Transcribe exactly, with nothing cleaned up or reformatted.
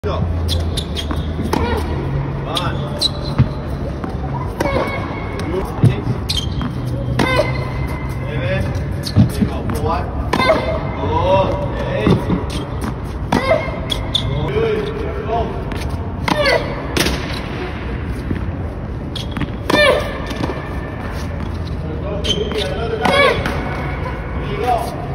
Go. One. Six. Seven. There you go. Forward. Good. Eight. Good. Go. Go to another guy. There you go.